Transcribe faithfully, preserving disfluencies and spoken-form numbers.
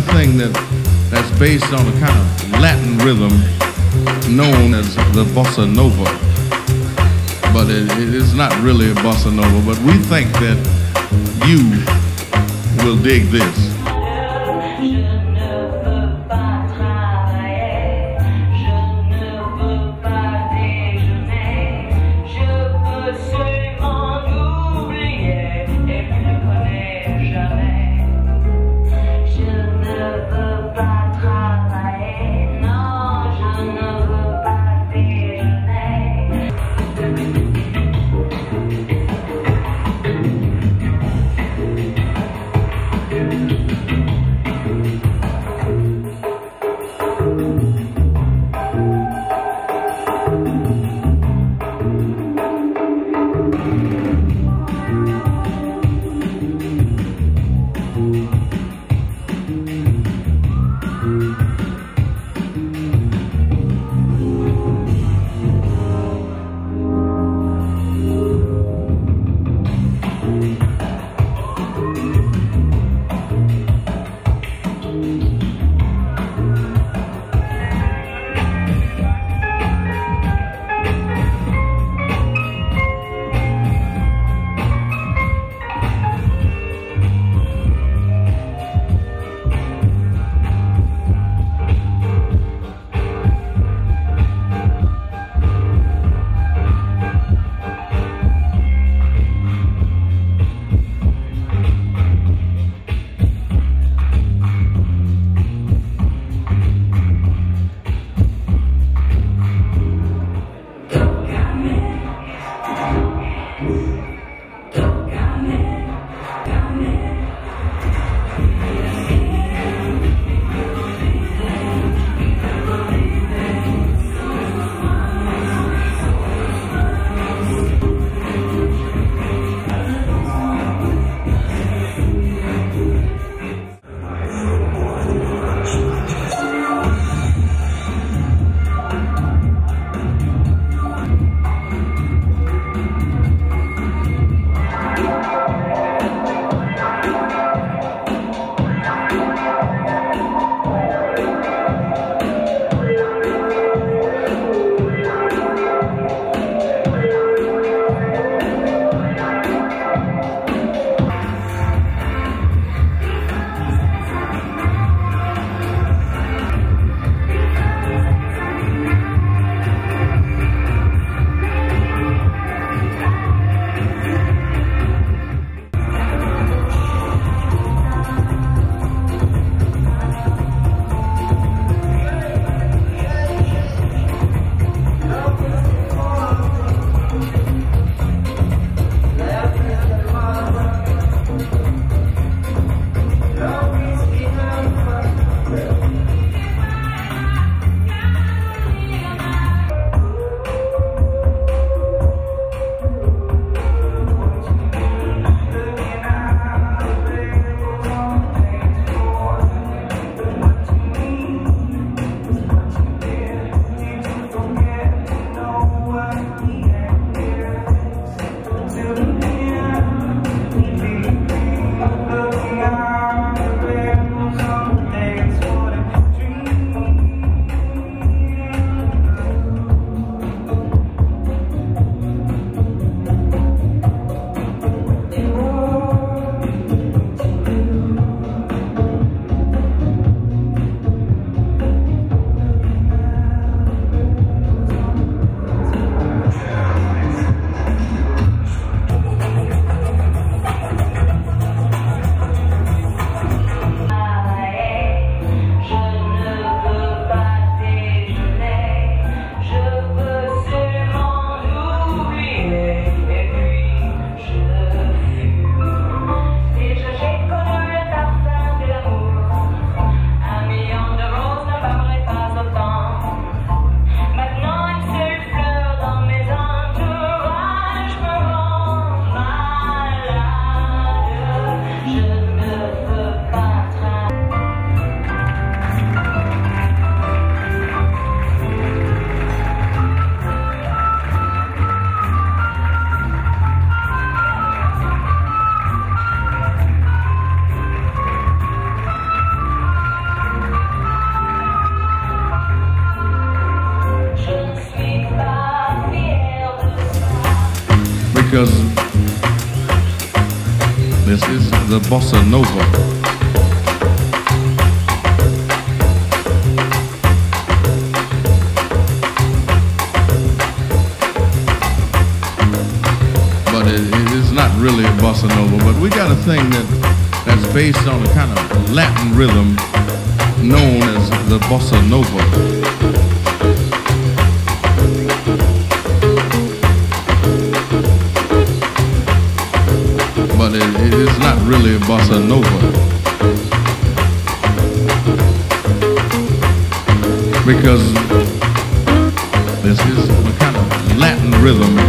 a thing that that's based on a kind of Latin rhythm known as the bossa nova. But it, it is not really a bossa nova, but we think that you will dig this. the bossa nova. But it, it is not really a bossa nova. But we got a thing that that's based on a kind of Latin rhythm known as the bossa nova. But it, it is not really a bossa nova, because this is a kind of Latin rhythm